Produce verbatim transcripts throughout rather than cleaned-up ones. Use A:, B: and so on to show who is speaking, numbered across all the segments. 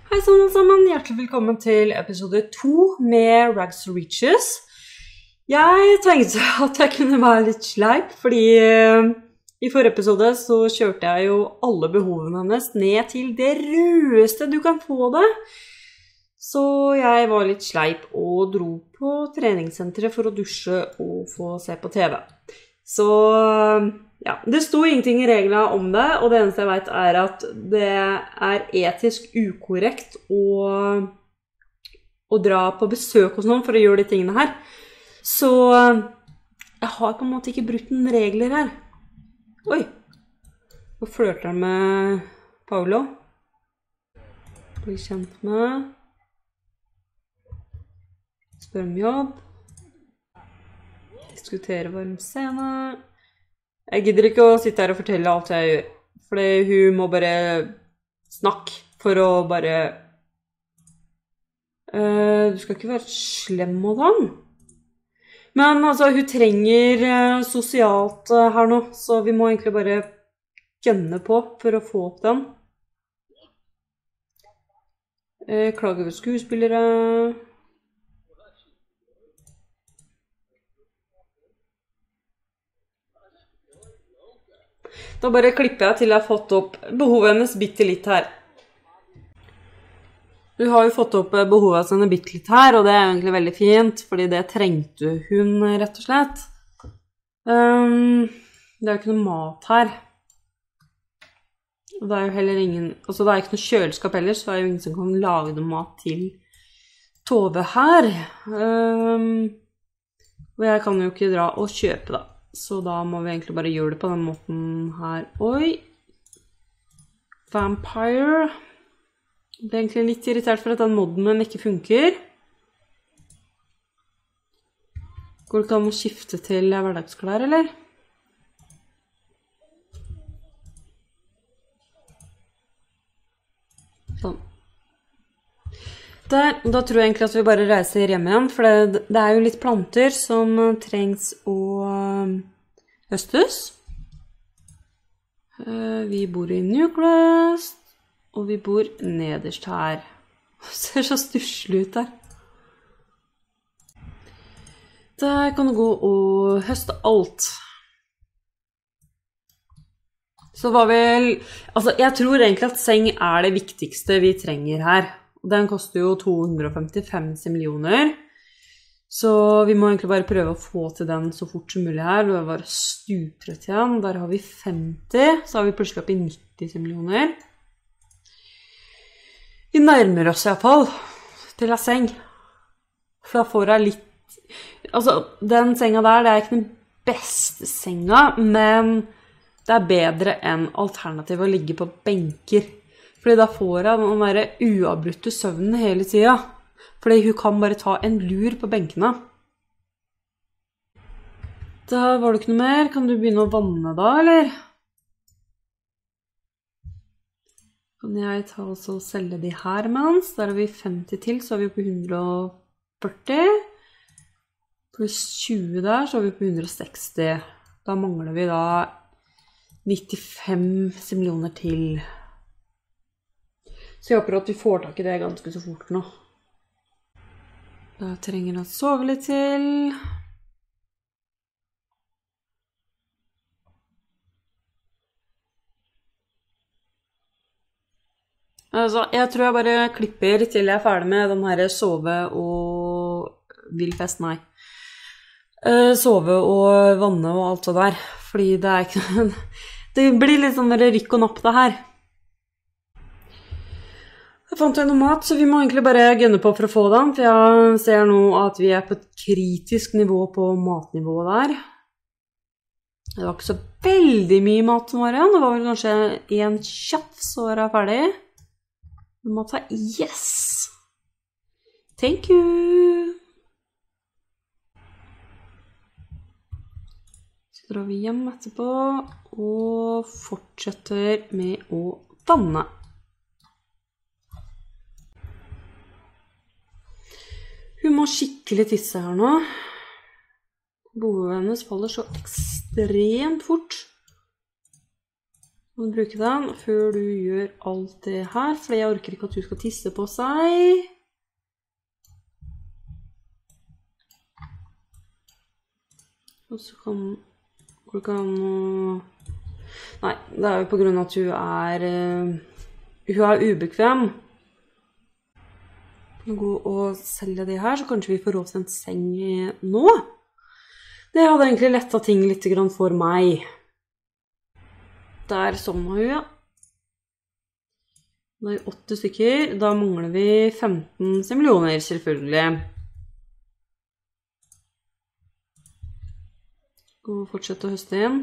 A: Hei alle sammen, hjertelig velkommen til episode to med Rags to Riches. Jeg tenkte at jeg kunne være litt sleip, fordi uh, i forrige episode så kjørte jeg jo alle behovene hennes ned til det rødeste du kan få det. Så jeg var litt sleip og dro på treningssenteret for å dusje og få se på TV. Så ja, det sto ingenting i reglene om det, og det eneste jeg vet er at det er etisk ukorrekt å, å dra på besøk hos noen for å gjøre de tingene her. Så jeg har på en måte ikke brutt noen regler her. Oi, nå flørter jeg med Paolo. Blir kjent med. Spør om jobb. Diskutere varm scene. Jeg gidder ikke å sitte her og fortelle alt jeg gjør, fordi hun må bare snakke for å bare... Uh, du skal ikke være slem mot han. Men altså, hun trenger uh, sosialt uh, her nå, så vi må egentlig bare gønne på for å få opp den. Uh, klage over skuespillere... Da bare klipper jeg til jeg har fått opp behovet hennes bitte litt her. Du har jo fått opp behovet hennes bitte litt her, og det er egentlig veldig fint, fordi det trengte hun rett og slett. Um, det er jo ikke noe mat her. Og det er jo heller ingen, altså det er ikke noe kjøleskap heller, så det er jo ingen som kan lage noe mat til Tove her. Um, og jeg kan jo ikke dra og kjøpe da. Så da må vi egentlig bare gjøre det på den måten her. Oi! Vampire. Jeg ble egentlig litt irritert for at den modden min ikke funker. Går det ikke an å skifte til hverdagsklær, eller? Sånn. Der, da tror jeg egentlig at vi bare reiser hjem igjen, for det, det er jo litt planter som trengs å høstes. Vi bor i Nucleus, og vi bor nederst her. Det ser så stusselig ut der. Der kan du gå og høste alt. Så var vel, altså jeg tror egentlig at seng er det viktigste vi trenger her. Den koster jo to hundre og femtifem millioner, så vi må egentlig bare prøve å få til den så fort som mulig her. Det var stuprett igjen, der har vi femti, så har vi plutselig opp i nitti millioner. Vi nærmer oss i hvert fall til en seng, for da får jeg litt, altså den senga der, det er ikke den beste senga, men det er bedre enn alternativ å ligge på benker. Fordi da får jeg den der uavbrutte søvnen hele tiden. Fordi hun kan bare ta en lur på benkene. Da var det ikke noe mer. Kan du begynne å vanne da, eller? Kan jeg ta og selge de her mens? Der har vi femti til, så er vi på hundre og førti. Pluss tjue der, så er vi på hundre og seksti. Da mangler vi da nittifem millioner til. Så jeg håper at vi får tak i det ganske så fort nå. Da trenger jeg å sove litt til. Altså, jeg tror jeg bare klipper til jeg er ferdig med den her sove og villfest, nei. Uh, sove og vanne og alt det der. Fordi det er ikke... det blir litt sånn rykk og napp det her. Jeg fant jo noe mat, så vi må egentlig bare gønne på for å få den, for jeg ser nå at vi er på et kritisk nivå på matnivået der. Det var ikke så veldig mye mat som var igjen, det var vel kanskje en kjapp så var jeg ferdig. Vi må ta yes! Thank you! Så drar vi hjem etterpå, og fortsetter med å vanne. Hun må skikkelig tisse her nå. Behovet hennes faller så ekstremt fort. må du bruke den før du gjør alt det her, fordi jeg orker ikke at du skal tisse på seg. Og så kan du kan Nei, det er jo på grunn av at hun er hun er ubekvem. Gå og selge det her, så kanskje vi får råd til en seng nå. Det hadde egentlig lettet ting litt for meg. Der sovna hun, ja. Da er åtte stykker. Da mangler vi femten millioner, selvfølgelig. Gå og fortsette å høste igjen.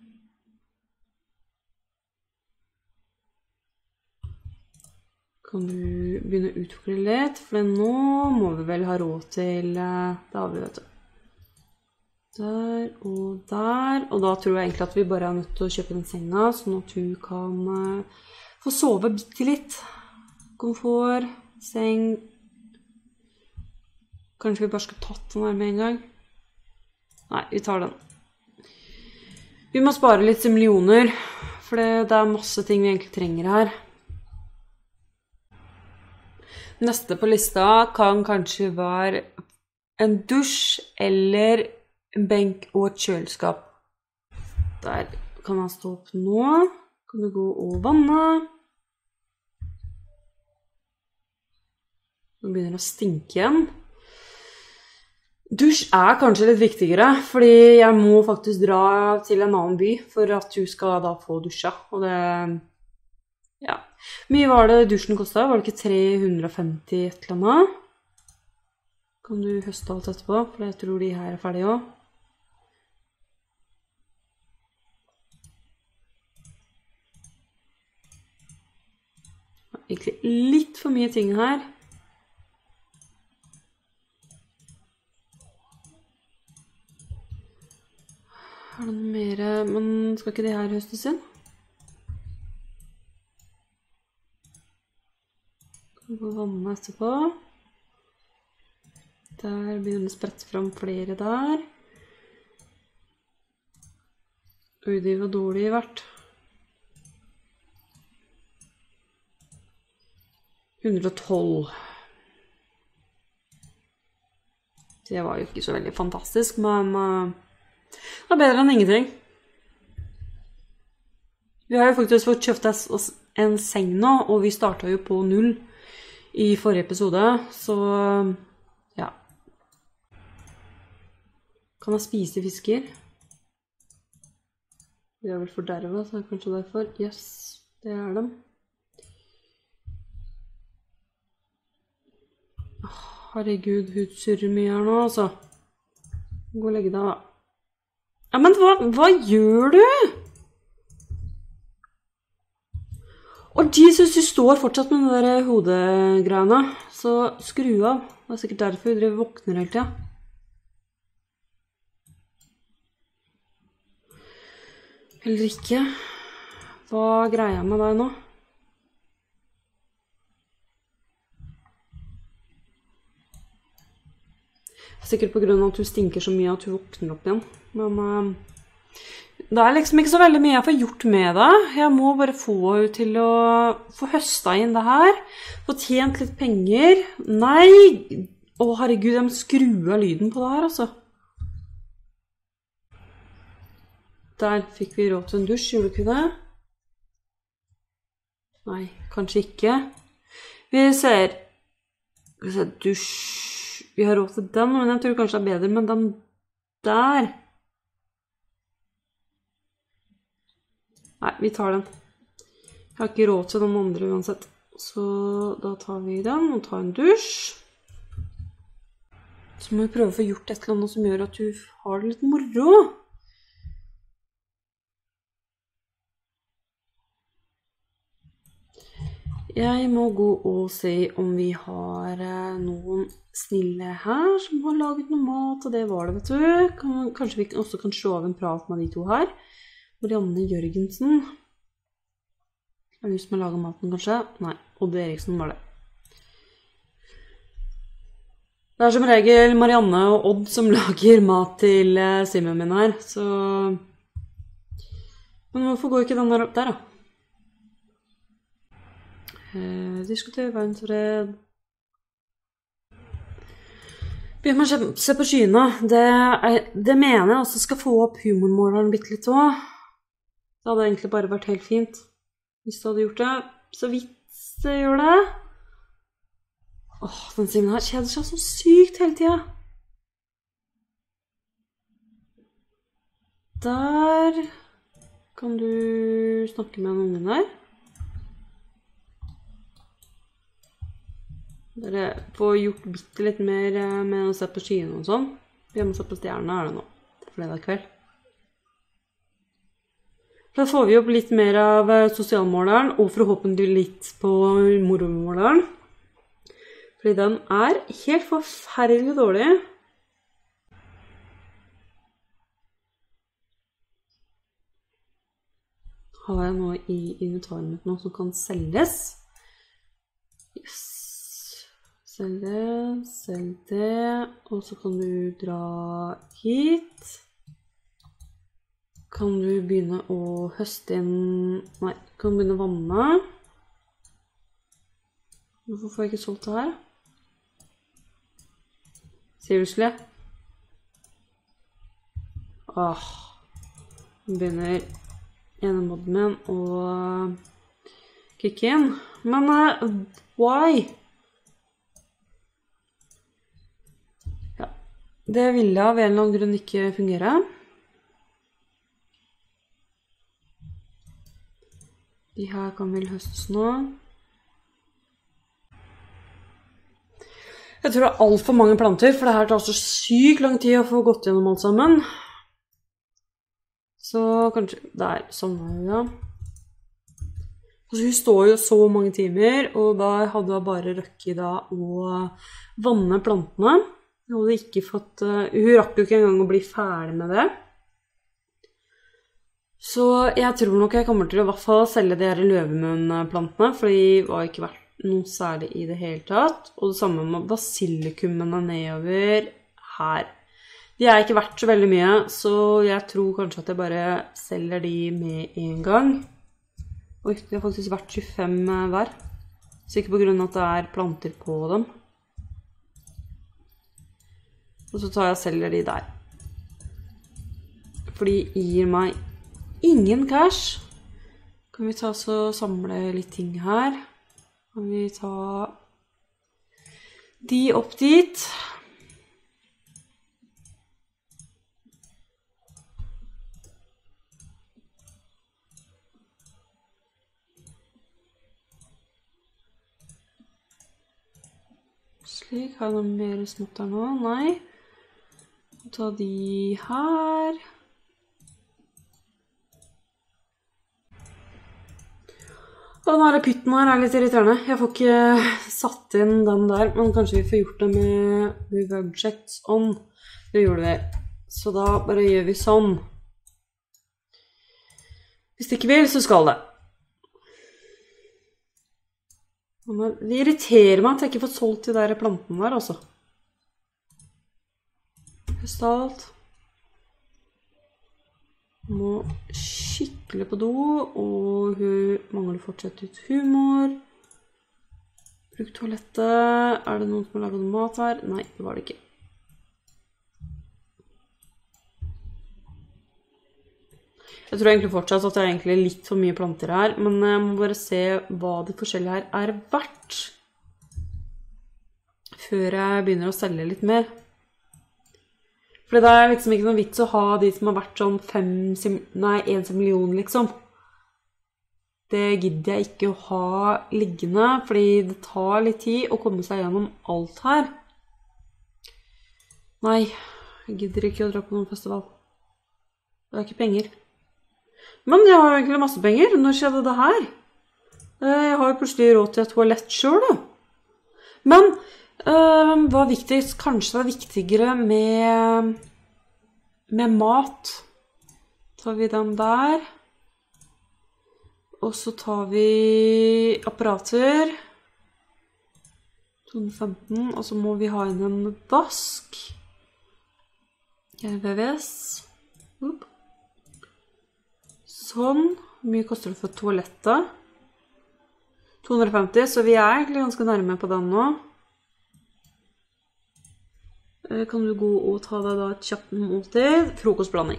A: Kan du begynne å utvikle litt, for nå må vi vel ha råd til det har vi, vet du. Der og der, og da tror jeg egentlig at vi bare er nødt til å kjøpe den senga, sånn at du kan uh, få sove bitte litt. Komfort, seng. Kanskje vi bare skal tatt den her med en gang. Nei, vi tar den. Vi må spare litt millioner, for det, det er masse ting vi egentlig trenger her. Neste på lista kan kanskje være en dusj eller en benk og et kjøleskap. Der kan han stå opp nå. Kan du gå og vanne. Nå begynner det å stinke igjen. Dusj er kanskje litt viktigere, fordi jeg må faktisk dra til en annen by for at du skal da få dusja. Og det, ja. Mye var det dusjen kostet? Var det ikke tre hundre og femti et eller annet? Kan du høste alt etterpå, for jeg tror de her er ferdige også. Egentlig litt for mye ting her. Er det noe mer? Men skal ikke de her høstes inn? Kan gå vannet etterpå. Der begynner det å sprette frem flere der. Oi, de var dårlige vært. hundre og tolv. Det var jo ikke så veldig fantastisk, men uh, det er bedre enn ingenting. Vi har jo faktisk fått kjøpt oss en seng nå, og vi startet jo på null i forrige episode, så ja. Kan jeg spise fisker? De er vel fordervet, så er det kanskje derfor. Yes, det er dem. Herregud, hun surrer mye her nå, altså. Gå og legge deg, da. Ja, men hva, hva gjør du? Å, Jesus, du står fortsatt med de der hodegreiene, så skru av. Det er sikkert derfor dere våkner hele tiden. Eller ikke. Hva greier jeg med deg nå? Sikkert på grunn av at du stinker så mye at du våkner opp igjen. Men uh, det er liksom ikke så veldig mye jeg får gjort med det. Jeg må bare få henne til å få høsta inn det her. Få tjent litt penger. Nei! Å herregud, jeg må skru av lyden på det her, altså. Der fikk vi råd til en dusj, gjorde du ikke det? Nei, kanskje ikke. Vi ser, vi ser dusj. Vi har råd til den, men jeg tror kanskje det er bedre med den der. Nei, vi tar den. Jeg har ikke råd til den andre uansett. Så da tar vi den og tar en dusj. Så må vi prøve å få gjort et eller annet som gjør at du har det litt moro. Jeg må gå og se om vi har noen snille her som har laget noe mat, og det var det, vet du. Kanskje vi også kan slå av en prat med de to her. Marianne Jørgensen. Er det du som har laget maten, kanskje? Nei, Odd Eriksen var det. Det er som regel Marianne og Odd som lager mat til Simon min her, så... Men hvorfor går ikke den der opp der, da? Eh, diskuter verdensfred. Begynner med å se på skyene. Det, er, det mener jeg også skal få opp humormåleren bitte litt også. Det hadde egentlig bare vært helt fint hvis du hadde gjort det. Så vidt det gjør det. Åh, den simen her kjeder seg så sykt hele tiden. Der kan du snakke med en unge der. Dere får gjort bitte litt mer med å se på skyene og sånn. Vi må se på stjernene er det nå, fredag kveld. Da får vi opp litt mer av sosialmåleren, og forhåpentlig litt på moromåleren. Fordi den er helt forferdelig dårlig. Har jeg nå i inventaret mitt noe som kan selges? Yes. Selg det, selg det, og så kan du dra hit. Kan du begynne å høste inn, nei, kan du begynne å vanne. Hvorfor får jeg ikke solgt det her? Seriously? Åh, nå begynner ene modden min å kicke inn. Men, uh, why? Ja, det ville av en eller annen grunn ikke fungere. De her kan vel høstes nå. Jeg tror det er alt for mange planter, for det her tar så sykt lang tid å få gått gjennom alt sammen. Så kanskje, der, sånn er det, ja. Så hun står jo så mange timer, og da hadde hun bare røkket da å vanne plantene. Hun hadde ikke fått, hun rakk jo ikke engang å bli ferdig med det. Så jeg tror nok jeg kommer til å i hvert fall selge de her løvemunnplantene, for de var ikke vært noe særlig i det hele tatt. Og det samme med basilikummene nedover her. De er ikke verdt så veldig mye, så jeg tror kanskje at jeg bare selger de med en gang. Oi, de har faktisk vært tjuefem hver. Sikkert på grunn av at det er planter på dem. Og så tar jeg og selger de der. For de gir meg ingen cash. Kan vi ta så samle litt ting her. Kan vi ta de opp dit. Slik, har jeg noe mer smått her nå? Nei. Ta de her. Og denne pytten her er litt irriterende. Jeg får ikke satt inn den der, men kanskje vi får gjort det med reverb checks on. Det gjorde vi. Så da bare gjør vi sånn. Hvis det ikke vil, så skal det. Det irriterer meg at jeg ikke får solgt de der plantene der, altså. Høst alt. Må skikkelig på do, og hun mangler fortsatt ut humor. Bruk toalettet. Er det noen som har laget mat her? Nei, det var det ikke. Jeg tror egentlig fortsatt at det er egentlig litt for mye planter her, men jeg må bare se hva det forskjellige her er verdt før jeg begynner å selge litt mer. For det er liksom ikke noe vits å ha de som har vært sånn fem, nei, en million liksom. Det gidder jeg ikke å ha liggende, fordi det tar litt tid å komme seg gjennom alt her. Nei, jeg gidder ikke å dra på noen festival. Det er ikke penger. Men jeg har egentlig masse penger. Når skjedde det her? Jeg har jo plutselig råd til et toalett selv da. Men Uh, hva er viktigst? Kanskje det er viktigere med, med mat. Tar vi den der. Og så tar vi apparater. to hundre og femten, og så må vi ha inn en vask. V V S. Opp. Sånn. Hvor mye koster det for toalettet? to hundre og femti, så vi er egentlig ganske nærme på den nå. Kan du gå og ta deg da et kjapt måltid? Frokostblanding.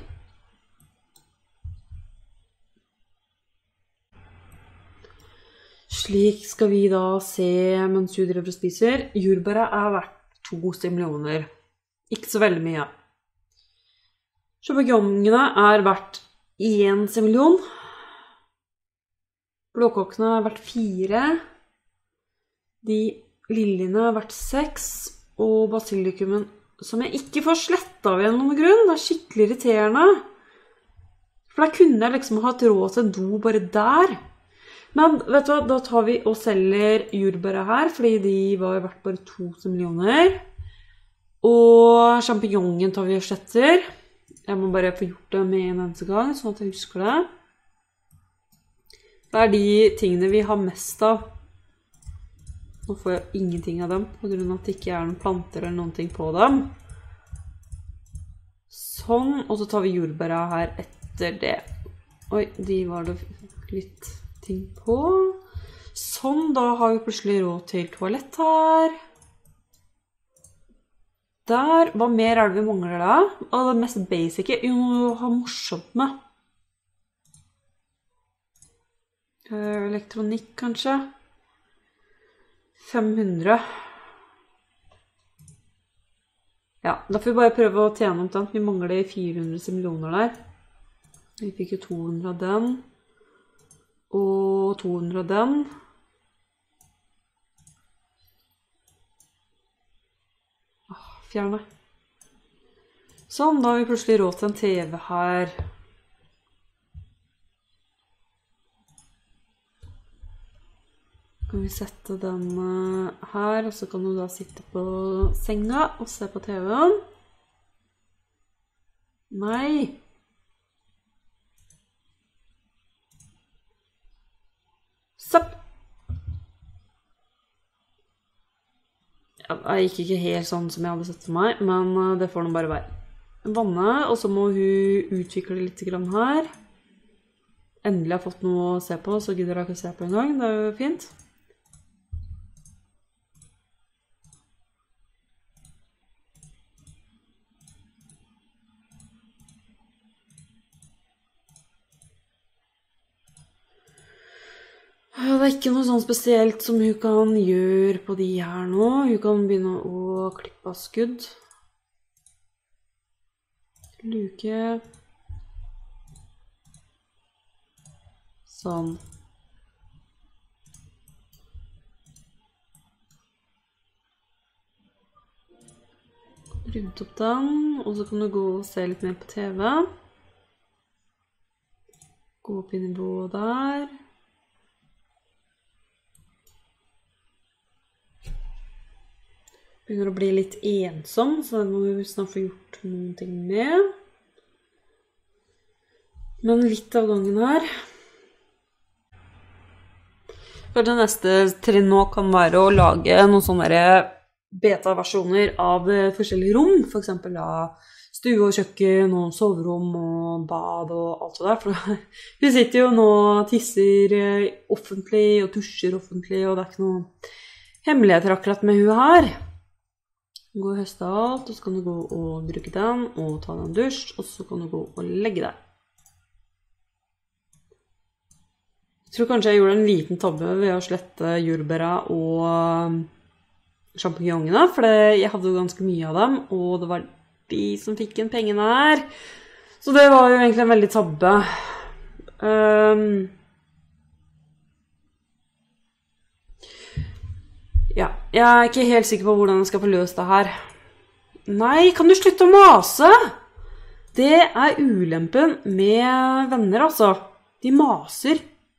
A: Slik skal vi da se mens du driver og spiser. Jordbæret er verdt to stimillioner. Ikke så veldig mye. Champinjonene er verdt én stimillion. Blåkokkene er verdt fire. De liljene er verdt seks. Og basilikumen, som jeg ikke får slett av igjen noen grunn. Det er skikkelig irriterende. For da kunne jeg liksom hatt råd til en do bare der. Men vet du hva, da tar vi og selger jordbæret her, fordi de var verdt bare to millioner. Og champignonen tar vi og sletter. Jeg må bare få gjort det med en eneste gang, sånn at jeg husker det. Det er de tingene vi har mest av. Nå får jeg ingenting av dem, på grunn av at det ikke er noen planter eller noen ting på dem. Sånn, og så tar vi jordbæret her etter det. Oi, de var det litt ting på. Sånn, da har vi plutselig råd til toalett her. Der, hva mer er det vi mangler da? Og det mest basic, jo, noe å ha morsomt med. Elektronikk, kanskje? fem hundre. Ja, da får vi bare prøve å tjene omtrent. Vi mangler fire hundre millioner der. Vi fikk jo to hundre av den. Og to hundre av den. Åh, fjerne. Sånn, da har vi plutselig råd til en T V her. Kan vi sette den her, og så kan du da sitte på senga og se på T V-en. Nei. Stopp. Ja, det gikk ikke helt sånn som jeg hadde sett for meg, men det får nå bare være. Vanne, og så må hun utvikle litt grann her. Endelig har fått noe å se på, så gidder jeg ikke å se på en gang. Det er jo fint. Det er ikke noe sånn spesielt som hun kan gjøre på de her nå. Hun kan begynne å klippe av skudd. Luke. Sånn. Rydde opp den, og så kan du gå og se litt mer på T V. Gå opp i nivået der. Begynner å bli litt ensom, så det må vi snart få gjort noen ting med. Men litt av gangen her. For det neste trinn nå kan være å lage noen sånne beta-versjoner av forskjellige rom. For eksempel da stue og kjøkken, og soverom og bad og alt det der. For vi sitter jo nå og tisser offentlig og dusjer offentlig, og det er ikke noen hemmeligheter akkurat med hun her. Gå og høste alt, og så kan du gå og bruke den, og ta den dusj, og så kan du gå og legge deg. Jeg tror kanskje jeg gjorde en liten tabbe ved å slette jordbæret og champinjonene, for jeg hadde jo ganske mye av dem, og det var de som fikk inn pengene her. Så det var jo egentlig en veldig tabbe. Um, Ja, jeg er ikke helt sikker på hvordan jeg skal få løst det her. Nei, kan du slutte å mase? Det er ulempen med venner, altså. De maser.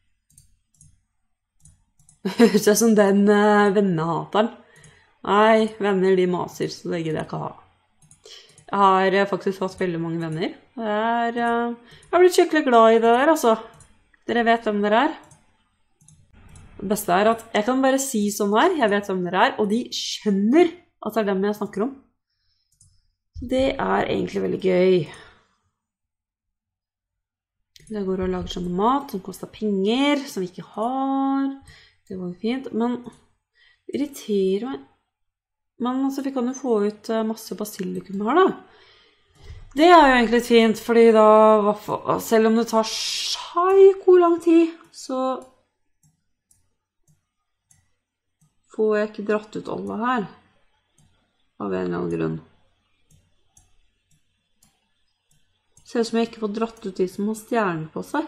A: Det høres ut som den uh, vennehateren. Nei, venner de maser, så det gidder jeg ikke ha. Jeg har uh, faktisk fått veldig mange venner. Det er, uh, jeg har blitt skikkelig glad i det der, altså. Dere vet hvem dere er. Det beste er at jeg kan bare si sånn her, jeg vet hvem dere er, og de skjønner at det er dem jeg snakker om. Det er egentlig veldig gøy. Jeg går og lager sånn mat som koster penger, som vi ikke har. Det var jo fint, men det irriterer meg. Men altså, vi kan jo få ut masse basilikum her da. Det er jo egentlig fint, fordi da, selv om det tar psyko lang tid, så får jeg ikke dratt ut alle her, av en eller annen grunn. Ser ut som jeg ikke får dratt ut de som har stjerner på seg.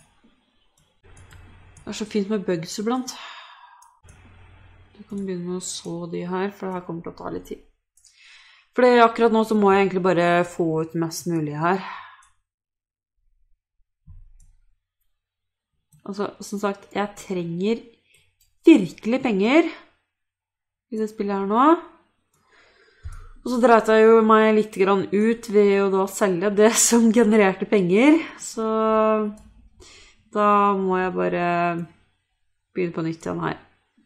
A: Det er så fint med bugs iblant. Du kan begynne med å så de her, for det her kommer til å ta litt tid. For akkurat nå så må jeg egentlig bare få ut mest mulig her. Altså, som sagt, jeg trenger virkelig penger i det spillet her nå. Og så dreit jeg jo meg litt grann ut ved å da selge det som genererte penger. Så da må jeg bare begynne på nytt igjen her.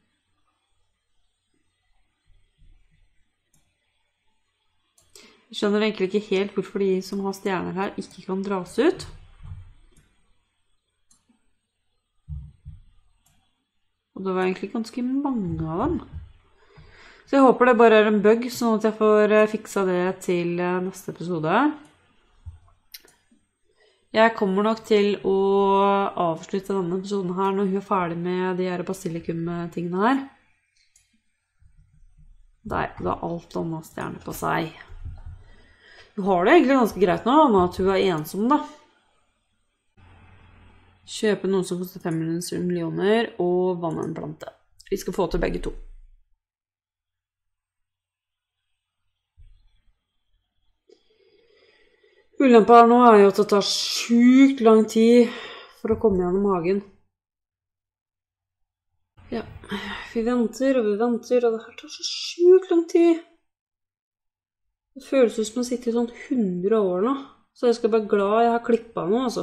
A: Jeg skjønner egentlig ikke helt hvorfor de som har stjerner her ikke kan dras ut. Og det var egentlig ganske mange av dem. Så jeg håper det bare er en bug, sånn at jeg får fiksa det til neste episode. Jeg kommer nok til å avslutte denne episoden her når hun er ferdig med de her basilikum-tingene her. Der, da har alt annet stjerne på seg. Hun har det egentlig ganske greit nå, nå at hun er ensom da. Kjøpe noe som koster fem millioner og vanne en plante. Vi skal få til begge to. Ulempen her nå er jo at det tar sykt lang tid for å komme gjennom hagen. Ja, vi venter og vi venter, og det her tar så sykt lang tid. Det føles ut som å sitte i sånn hundre år nå, så jeg skal være glad jeg har klippet nå, altså.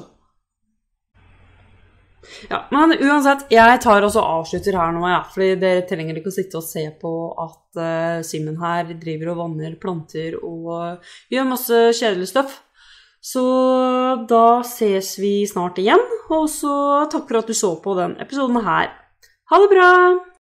A: Ja, men uansett, jeg tar også avslutter her nå, ja, fordi dere trenger ikke å sitte og se på at uh, Simon her driver og vanner planter og gjør masse kjedelig stoff. Så da ses vi snart igjen, og så takk for at du så på den episoden her. Ha det bra!